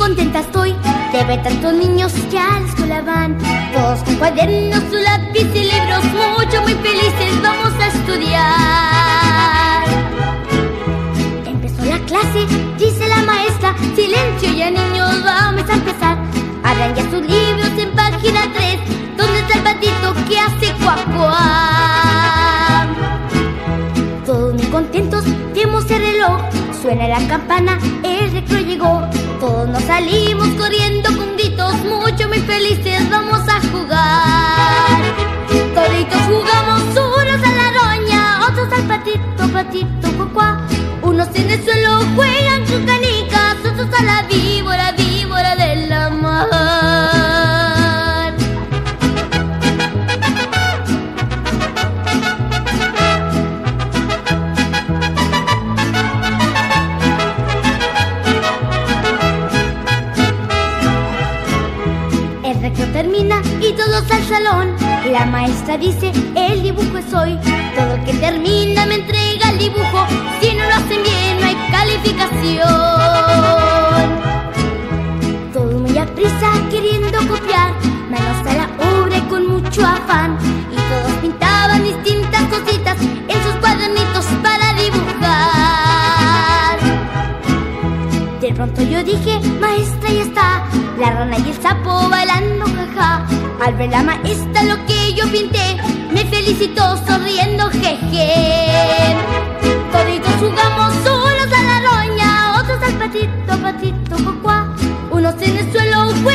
contenta estoy de ver tantos niños que a la escuela van, todos con cuadernos, su lápiz y libros, mucho, muy felices, vamos a estudiar. Empezó la clase, dice la maestra, silencio ya niños, vamos a empezar. Abran ya sus libros en página 3, donde está el patito que hace cuac cuac. Todos muy contentos, vemos el reloj, suena la campana, el recreo llegó. Todos nos salimos corriendo con gritos, mucho muy felices, vamos a jugar. Toditos jugamos, unos a la roña, otros al patito, patito, cuac. Unos en el suelo juegan con canicas, otros a la víbora, víbora de la mar. El recreo termina y todos al salón. La maestra dice, el dibujo es hoy. Todo el que termina me entrega el dibujo. Si no lo hacen bien no hay calificación. Todo muy a prisa queriendo copiar, manos a la obra y con mucho afán. Y todos pintaban distintas cositas en sus cuadernitos para dibujar. De pronto yo dije, maestra, ya está la rana y el sapo bailando, jaja. Al ver la maestra lo que yo pinté, me felicitó sonriendo, jeje. Toditos jugamos, unos a la roña, otros al patito, patito, cuac. Unos en el suelo